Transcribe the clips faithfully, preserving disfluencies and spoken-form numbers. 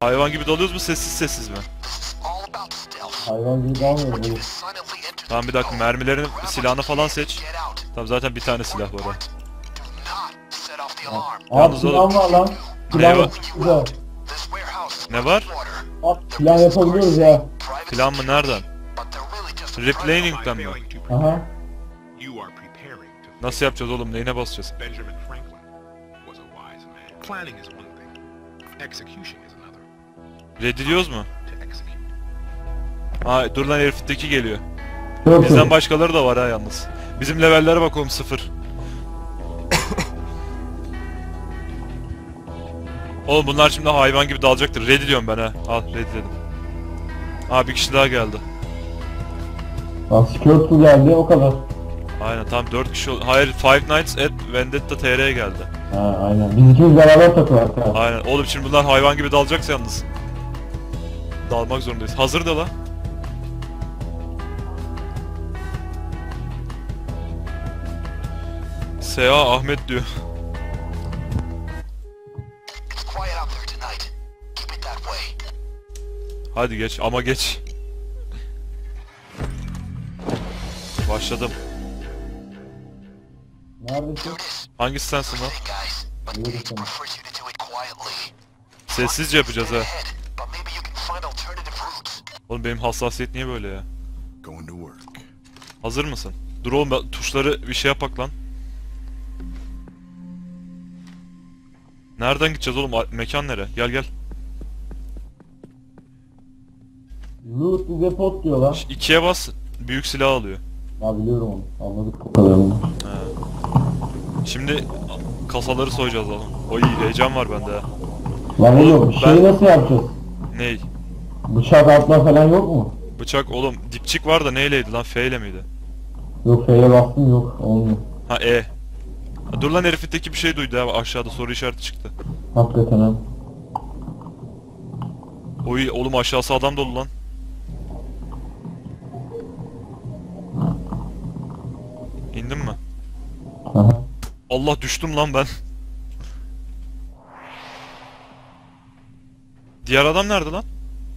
Hayvan gibi dalıyoruz mu, sessiz sessiz mi? Hayvan gibi dalmıyor böyle. Tamam bir dakika, mermilerini, silahını falan seç. Tamam zaten bir tane silah var ha. Aa, Yalnız plan oğlum. var lan. Ne Plan var? güzel. Ne var? Bak plan yapabiliyoruz ya. Plan mı, nereden? Replaning'den mi? Aha. Nasıl yapacağız oğlum, neyine basacağız? Benjamin Franklin was a wise man. Planning is one thing. Execution is another. Reddiliyoruz mu? To execute. Ha dur lan, herifteki geliyor. Çok Bizden iyi. başkaları da var ha yalnız. Bizim levellere bak oğlum, sıfır. Oğlum bunlar şimdi hayvan gibi dalacaktır. Reddiliyorum ben ha. Al reddledim. Ha bir kişi daha geldi. Bak Skirtle geldi o kadar. Aynen tam dört kişi oldu. Hayır, Five Nights at Vendetta T R'ye geldi. Ha aynen. Biz ikimiz beraber takılırız ha. Aynen. Oğlum şimdi bunlar hayvan gibi dalacaksa yalnız. Dalmak zorundayız. Hazır da la. S A Ahmet diyor. Hadi geç ama geç. Başladım. Neredesin? Hangisi sensin lan? Biliyorum seni. Sessizce yapacağız ha. Oğlum benim hassasiyet niye böyle ya? Going to work. Hazır mısın? Dur oğlum, ben- tuşları bir şey yapak lan. Nereden gideceğiz oğlum? A- Mekan nere? Gel gel. Loot the depot diyor lan. Ş- İkiye bas. Büyük silah alıyor. Ya biliyorum onu. Anladık o kadarını. Şimdi kasaları soyacağız oğlum. Oy heyecan var bende ha. Lan Oğlum, oğlum şeyi ben- nasıl yapacağız? Ney? Bıçak atma falan yok mu? Bıçak oğlum, dipçik var da neyleydi lan? F ile miydi? Yok F'ye bastım yok. Olmuyor. Ha E. Ha, dur lan, herifindeki bir şey duydu ya, aşağıda soru işareti çıktı. Hakikaten ha. Oy oğlum, aşağısı adam dolu lan. İndin mi? Aha. Allah, düştüm lan ben. Diğer adam nerede lan?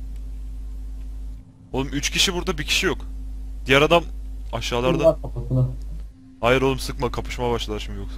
Oğlum üç kişi burada, bir kişi yok. Diğer adam aşağılarda. Bak kafasına. Hayır oğlum sıkma, kapışma başlar şimdi yoksa.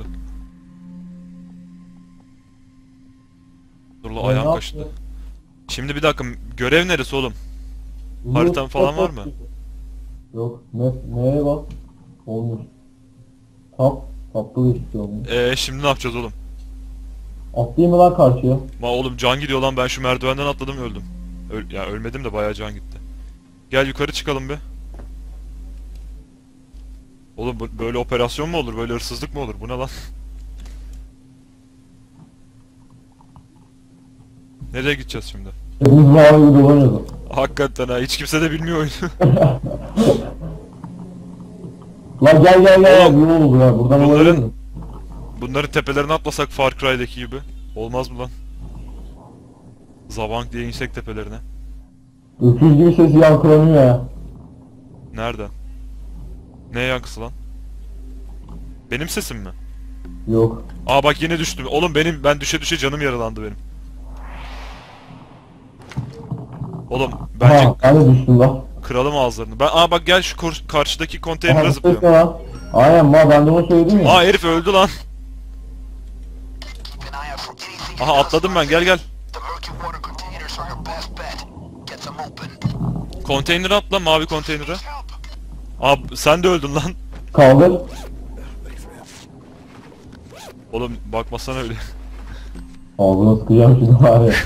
Dur lan, Ya ayağım ne kaçtı. yapıyor? Şimdi bir dakika, görev neresi oğlum? Loot Haritan the falan var depot mı? diyor. Yok. Ne, neye bas? Olmuyor. Tap. Taplı da istiyor olmuyor. Eee şimdi ne yapacağız oğlum? Atlayayım mı lan karşıya? Ma oğlum can gidiyor lan, ben şu merdivenden atladım öldüm. Öl ya ölmedim de bayağı can gitti. Gel yukarı çıkalım bir. Oğlum bu- böyle operasyon mu olur? Böyle hırsızlık mı olur? Bu ne lan? Nereye gideceğiz şimdi? Hepimiz mavi gibi dolanıyordu. Hakikaten ha, hiç kimse de bilmiyor oyunu. Lan gel gel gel. Oğlum, Yol oldu ya. Buradan bunların- olabilir mi? Bunların tepelerine atlasak Far Cry'deki gibi. Olmaz mı lan? Zabank diye insek tepelerine. Öküz gibi sesi yankılanıyor ya. Nerede? Ne yankısı lan? Benim sesim mi? Yok. Aa bak yine düştüm. Oğlum benim, ben düşe düşe canım yaralandı benim. Oğlum bence Ha, ben de düştüm lan. kıralım ağızlarını. Ben aa bak gel şu kor- karşıdaki konteynere Aha, zıplıyorum. ses ne lan? Aynen ma ben de onu söyledim ya. Aa herif öldü lan. Aha atladım ben, gel gel. Konteynere atla, mavi konteynere. Aa sen de öldün lan. Kaldır. Oğlum bakmasana öyle. Ağzına sıkacağım şimdi var ya.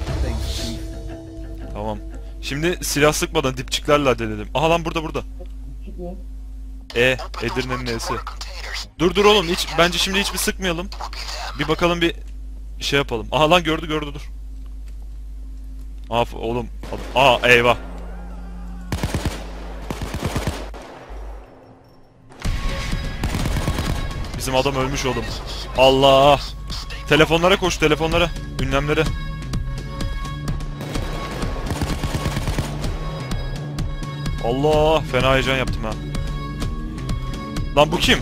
Tamam. Şimdi silah sıkmadan dipçiklerle halledelim. Aha lan burada burada. E, Edirne'nin E'si. Dur dur oğlum, hiç bence şimdi hiçbir sıkmayalım. Bir bakalım, bir şey yapalım. Aha lan gördü gördü, dur. Aa f- oğlum. Aa eyvah. Bizim adam ölmüş oğlum. Allah. Telefonlara koş, telefonlara. Ünlemlere. Allah, fena heyecan yaptım ha. Lan bu kim?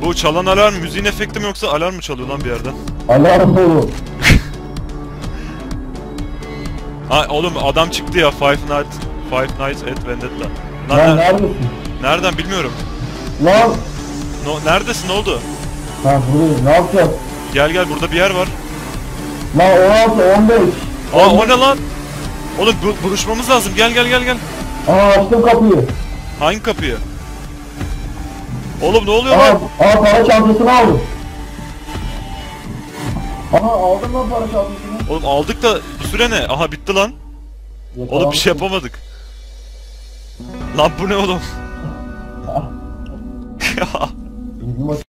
Bu çalan alarm müziğin efekti mi yoksa alarm mı çalıyor lan bir yerden? Alarm oğlum. Ha oğlum adam çıktı ya Five Nights Five Nights at Vendetta. Lan Lan ner- neredesin? nereden bilmiyorum. Lan. No, neredesin ne oldu? Ha buradayım. Ne yapacağız? Gel gel burada bir yer var. Lan on altı on beş. Aa o ne lan? Oğlum bu, buluşmamız lazım. Gel gel gel gel. Aa açtım kapıyı. Hangi kapıyı? Oğlum ne oluyor Aa, lan? aa para çantasını aldım. Aha aldım lan para çantasını. Oğlum aldık da bu süre ne? Aha bitti lan. Oğlum bir şey yapamadık. Lan bu ne oğlum? Bizim